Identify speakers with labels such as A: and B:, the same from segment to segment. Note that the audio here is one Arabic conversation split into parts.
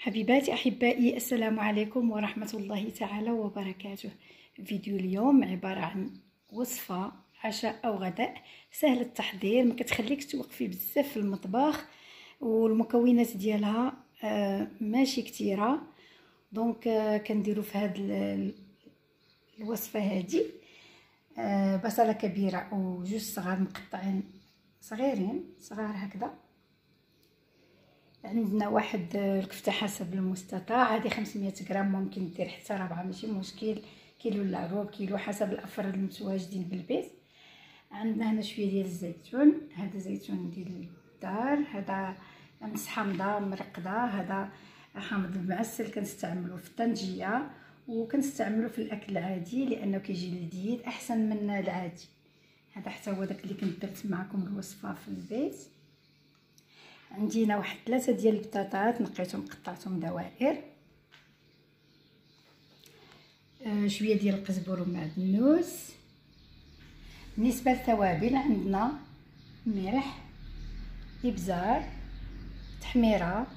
A: حبيباتي احبائي، السلام عليكم ورحمه الله تعالى وبركاته. فيديو اليوم عباره عن وصفه عشاء او غداء سهل التحضير، ما كتخليكش توقفي بزاف في المطبخ، والمكونات ديالها ماشي كثيره. دونك كنديروا في هذه الوصفه هذه بصله كبيره او جوج صغار مقطعين صغار هكذا. عندنا واحد الكفته حسب المستطاع، هذه 500 غرام، ممكن دير حتى 4 ماشي مشكل، كيلو الا ربع كيلو حسب الافراد المتواجدين بالبيت. عندنا هنا شويه ديال الزيتون، هذا زيتون ديال الدار، هذا امس حامضه مرقده، هذا حامض المعسل كنستعملوه في الطنجيه وكنستعملوه في الاكل العادي لانه كيجي لذيذ احسن من العادي. هذا حتى هو داك اللي كنت درت معكم الوصفه في البيت. عندي هنا واحد 3 ديال البطاطات نقيتهم قطعتهم دوائر، شويه ديال القزبر ومعدنوس. بالنسبه للتوابل عندنا ملح، ابزار، تحميره،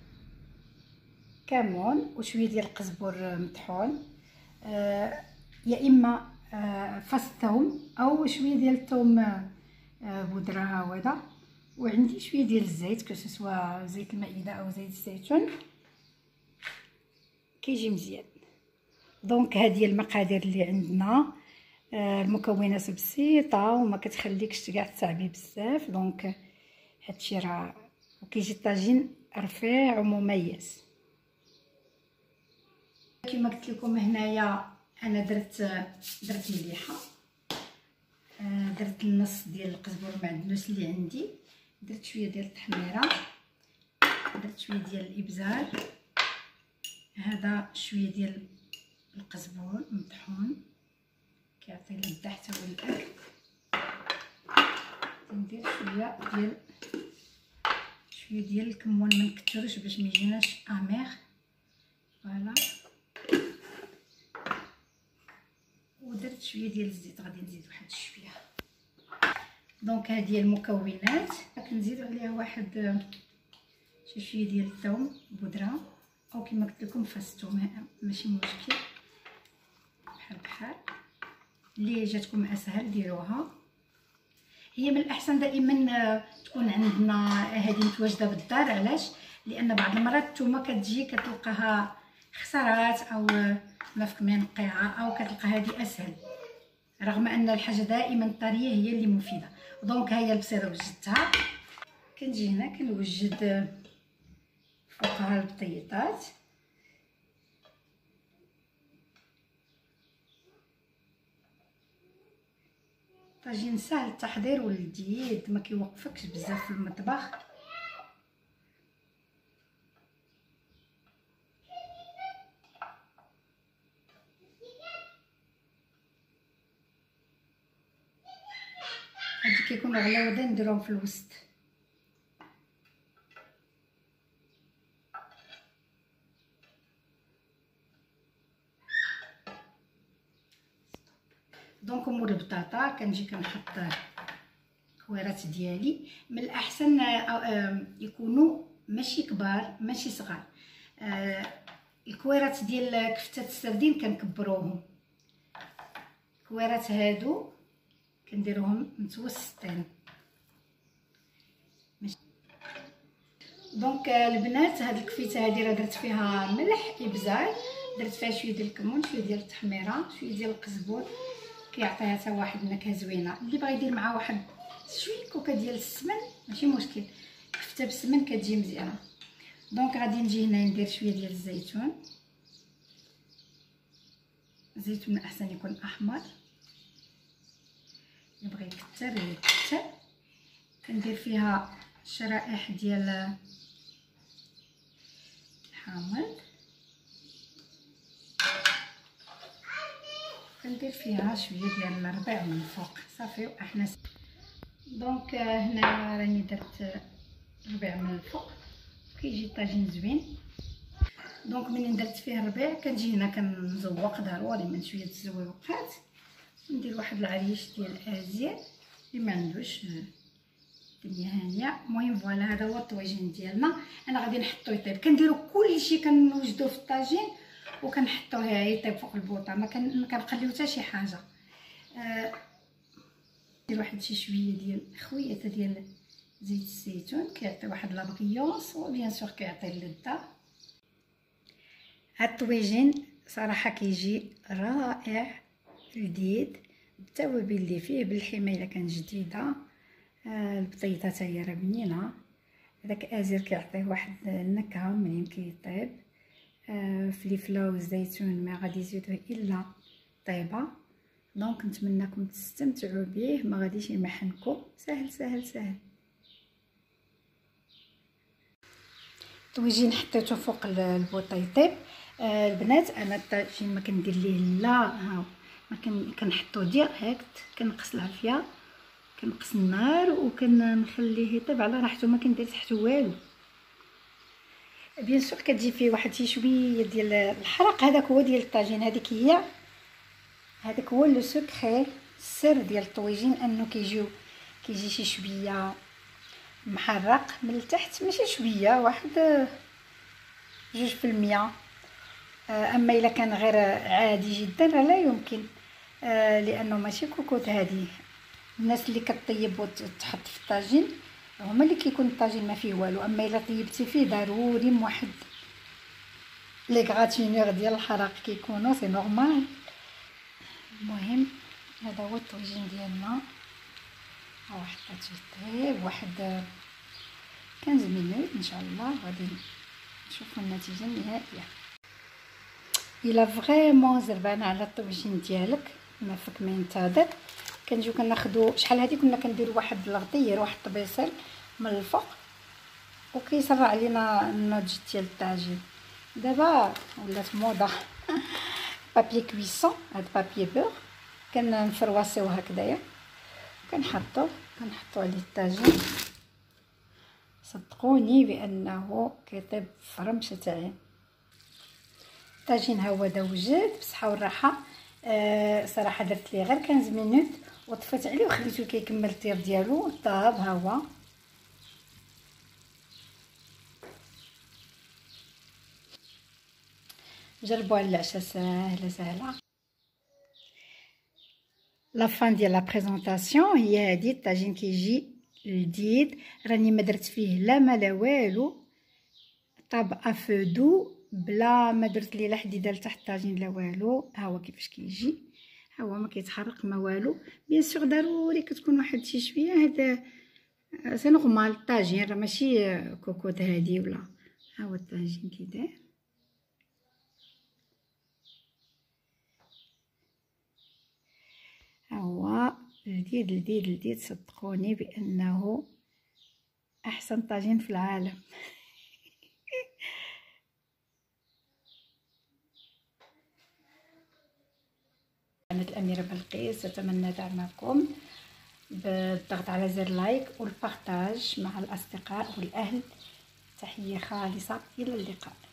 A: كمون وشويه ديال القزبر مطحون، يا اما فص ثوم او شويه ديال الثوم بودره هاوده، وعندي شويه ديال الزيت كسوا زيت المائده او زيت الزيتون كيجي مزيان. دونك هذه المقادير اللي عندنا، المكونات بسيطه وما كتخليكش كاع تعبي بزاف. دونك هادشي راه وكيجي الطاجين رفيع ومميز. كما قلت لكم هنايا انا درت مليحه، درت النص ديال القزبر والمعدنوس اللي عندي، درت شويه ديال التحميره، درت شويه ديال الابزار، هذا شويه ديال القزبر مطحون كيعطي لذة حتى هو الاكل. ندير شويه ديال الكمون، ما نكثروش باش ما يجيناش اميغ. فوالا، ودرت شويه ديال الزيت، غادي نزيد واحد شويه. دونك هذه هي المكونات. كنزيدو عليها واحد شويه ديال الثوم بودره، او كما قلت لكم فص الثوم ماشي مشكل، بحال اللي جاتكم اسهل ديروها. هي من الاحسن دائما تكون عندنا هذه متواجده بالدار. علاش؟ لان بعض المرات الثومه كتجي كتلقاها خسرات او ما فيك ما نقيعه، او كتلقى هذه اسهل، رغم ان الحاجه دائما الطريه هي اللي مفيده. دونك ها هي البصيله وجدتها. كنجي هنا كنوجد فوقها البطيطات، طاجين سهل التحضير ولذيذ ما كيوقفكش بزاف في المطبخ. هادي كيكونوا غلاوضين نديروهم في الوسط. دونك مور البطاطا كنجي كنحط الكويرات ديالي. من الاحسن يكونوا ماشي كبار ماشي صغار. الكويرات ديال كفته السردين كنكبروهم، الكويرات هادو كنديروهم متوسطين. دونك البنات، هاد الكفته هادي راه درت فيها ملح، ابزار، درت فيها شويه ديال الكمون، شويه ديال التحميره، شويه ديال القزبر كيعطيها حتى واحد النكهه زوينه. اللي بغى يدير معها واحد شويه كوكا ديال السمن ماشي مشكل، كفته بالسمن كتجي مزيانه. دونك غادي نجي هنا ندير شويه ديال الزيتون، الزيتون من الاحسن يكون احمر، اللي بغى يكثر يكثر. كندير فيها شرائح ديال الحامض، كندير فيها شويه ديال الربيع من الفوق صافي وحنا. دونك هنا راني درت الربيع من الفوق كيجي طاجين زوين. دونك منين درت فيه الربيع كنجي هنا كنزوق ضروري من شويه الزويوقات، ندير واحد العريش ديال الازير اللي ما عندوش الدنيا هانيه. المهم فوالا هذا هو الطويجين ديالنا. انا غادي نحطو يطيب، كنديرو كلشي كنوجدوه في الطاجين وكنحطوه يطيب فوق البوطه، ما كنخليو حتى شي حاجه. ندير واحد شويه ديال خويته ديال زيت الزيتون، كيعطي واحد لابغيونس وبيان سور كيعطي اللذه. هاد الطويجين صراحه كيجي رائع لذيذ بالتوابل اللي فيه، باللحمه الا كانت جديده، البطيطه حتى هي راه بنينه، هذاك ازير كيعطيه واحد النكهه منين كيطيب، فلفله والزيتون ما غادي يزيدوه الا طيبه. دونك نتمنىكم تستمتعوا به، ما غاديش يمحنكم، سهل سهل سهل. الطويجين حطيته فوق البوطه يطيب. البنات انا الطاجين ما كندير ليه لا ها، ما كنحطو ديريكت، كنقص العافيه، كنقص النار وكنخليه يطيب على راحته، ما كندير تحته والو. بيان سور كتجي فيه واحد شويه ديال الحرق، هذاك هو ديال الطاجين، هذاك هو لو سكري، السر ديال الطويجين انه كيجي شي شويه محرق من التحت، ماشي شويه، واحد 2%. اما الا كان غير عادي جدا لا يمكن، لانه ماشي كوكوط هذه. الناس اللي كطيب وتحط في الطاجين هما اللي كيكون الطاجين ما فيه والو، اما الا طيبتي فيه ضروري واحد لي غراتينور ديال الحرق كيكونوا سي نورمال. المهم هذا هو الطويجين ديالنا، ها حطيت يطيب واحد 15 مينوت ان شاء الله، غادي نشوفوا النتيجه النهائيه. الا فريمون زربان على الطويجين ديالك ما فيك ما ينتظر، كنجيو كناخذوا شحال هذه كنا كنديروا واحد الغطير واحد الطبيصل من الفوق وكيسرع علينا النضج ديال الطاجين. دابا ولات موضه بابي كويسون، هاد بابي بور كنفرواسيو هكذايا، كنحطوا عليه الطاجين. صدقوني بانه كيطيب فرمشه تاعي. الطاجين ها هو دا وجد بصحه والراحه. صراحه درت ليه غير 15 مينوت وطفيت عليه وخليته كيكمل الطير ديالو طاب. ها هو جربوا على العشاء، سهله. لا فان ديال لا بريزونطاسيون هي هذه. الطاجين كيجي لذيذ، راني ما درت فيه لا ما لا والو، طاب افو دو بلا ما درت ليه لا حديده لتحت الطاجين لا والو. ها هو كيفاش كيجي، ها هو ما كيتحرق ما والو. بيان سور ضروري كتكون واحد شي شويه، هذا سي نورمال، الطاجين راه ماشي كوكوط هادي ولا. ها هو الطاجين كي داير، ها هو لذيذ لذيذ لذيذ، صدقوني بانه احسن طاجين في العالم. قناة الأميرة بلقيس أتمنى دعمكم بالضغط على زر لايك والبارتاج مع الأصدقاء والأهل. تحية خالصة، إلى اللقاء.